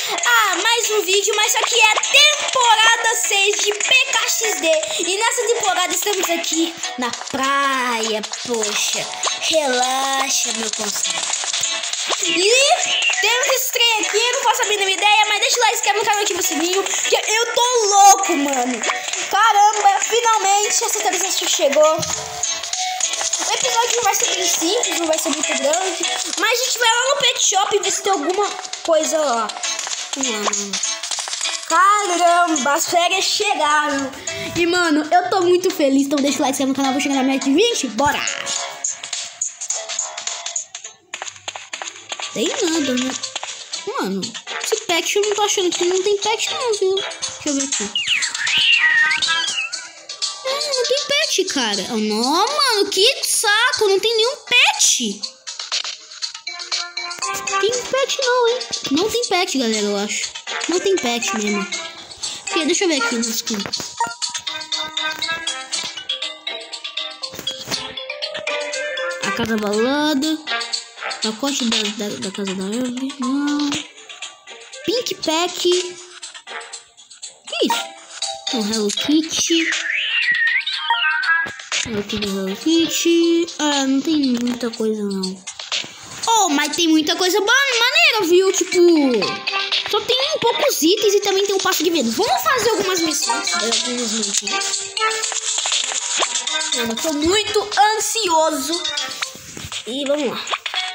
Mais um vídeo, mas só que é a temporada 6 de PKXD. E nessa temporada estamos aqui na praia, poxa. Relaxa, meu conselho. E temos esse trem aqui, eu não faço a mínima ideia, mas deixa o like, se inscreve no canal, ativa o sininho, que eu tô louco, mano. Caramba, finalmente essa atualização chegou. O episódio não vai ser bem simples, não vai ser muito grande, mas a gente vai lá no pet shop e ver se tem alguma coisa lá. Caramba, as férias chegaram. E mano, eu tô muito feliz. Então deixa o like, se inscreve no canal, vou chegar na meta de 20. Bora! Tem nada, né? Mano, esse pet eu não tô achando que não tem pet não, viu? Deixa eu ver aqui. Não tem pet, cara. Não, mano, que saco. Não tem nenhum pet. Tem pet não, hein? Não tem pet, galera, eu acho. Não tem pet mesmo. Aqui, deixa eu ver aqui nas contas. A casa balada. Pacote da casa da árvore. Não. Pink Pack. Que isso? Um Hello Kitty. Hello Kitty. Ah, não tem muita coisa não. Oh, mas tem muita coisa maneira, viu? Tipo, só tem poucos itens e também tem um passo de venda. Vamos fazer algumas missões. Alguns minutinhos. Eu tô muito ansioso. E vamos lá.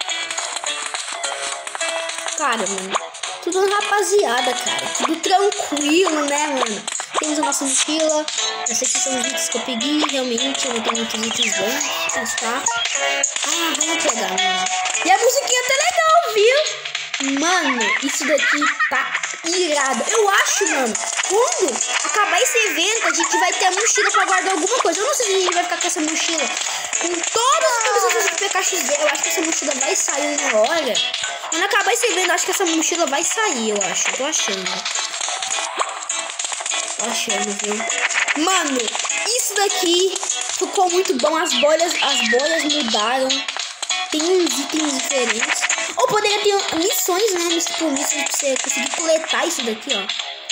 Cara, mano, tudo rapaziada, cara. Tudo tranquilo, né, mano? Temos a nossa mochila. Essa aqui são os itens que eu peguei. Realmente, eu não tenho muitos itens bons, tá? Vamos pegar, mano. E a musiquinha tá legal, viu? Mano, isso daqui tá irado. Eu acho, mano, quando acabar esse evento, a gente vai ter a mochila pra guardar alguma coisa. Eu não sei se a gente vai ficar com essa mochila com todas as atualizações do PKXD. Eu acho que essa mochila vai sair na hora. Quando acabar esse evento, eu acho que essa mochila vai sair, eu acho. Tô achando. Tô achando, viu? Mano, isso daqui ficou muito bom. As bolhas mudaram. Tem uns itens diferentes. Ou poderia ter missões, né? Tipo, missões pra você conseguir coletar isso daqui, ó.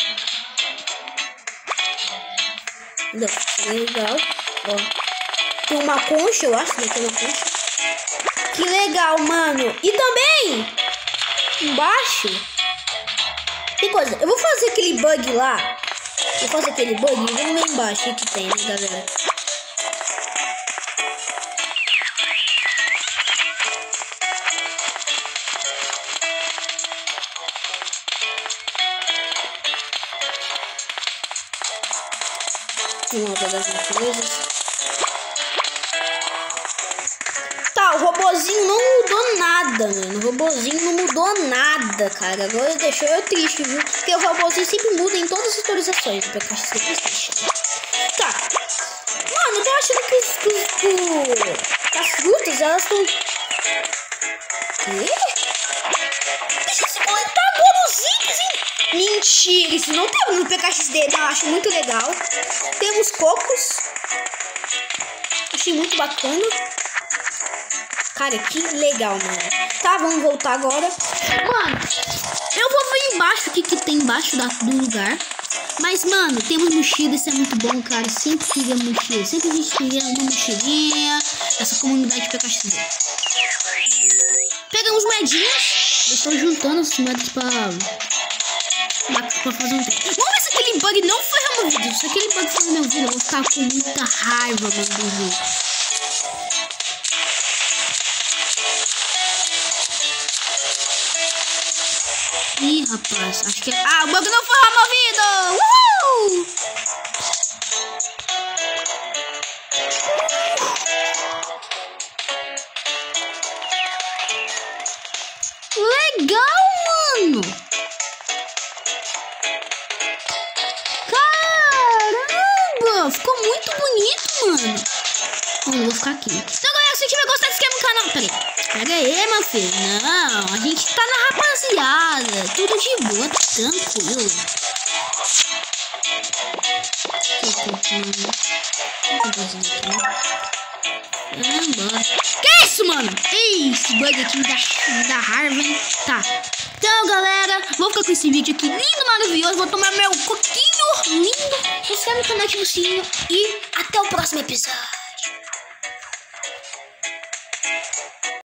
Legal. Ó. Tem uma concha, eu acho. Tem uma concha. Que legal, mano. E também, embaixo, tem coisa. Eu vou fazer aquele bug lá. Vou fazer aquele bug e vamos lá embaixo. O que tem, né, galera? Uma das coisas. Tá, o robozinho não mudou nada, mano. O robozinho não mudou nada, cara. Agora deixou eu triste, viu? Porque o robozinho sempre muda em todas as atualizações do PlayStation. Tá. Mano, eu tô achando que as frutas, elas estão... Quê? Deixa eu se coletar agora os itens, hein? Mentira, isso não tem no PKXD, eu acho muito legal. Temos cocos. Achei muito bacana. Cara, que legal, mano. Tá, vamos voltar agora. Mano, eu vou ver embaixo o que tem embaixo do lugar. Mas, mano, temos mochila, isso é muito bom, cara. Sempre queria mochila. Sempre a gente queria uma mochilinha. Essa comunidade de PKXD. Pegamos moedinhas. Eu estou juntando as moedas pra fazer um tempo. Vamos ver se aquele bug não foi removido. Se aquele bug foi removido, eu vou ficar com muita raiva, mano, do jogo. Ih, rapaz, acho que... o bug não foi removido! Uhul! Legal, mano! Caramba! Ficou muito bonito, mano. Não vou ficar aqui. Então, galera, se tiver gostado, se inscreve no canal. Peraí. Pega aí, meu filho. Não, a gente tá na rapaziada. Tudo de boa, tranquilo. Embora. Que isso, mano? Ei, esse bug aqui me dá raiva, hein? Tá. Então, galera, vou ficar com esse vídeo aqui lindo, maravilhoso. Vou tomar meu coquinho lindo. Se inscreve no canal, ativa o sininho e até o próximo episódio.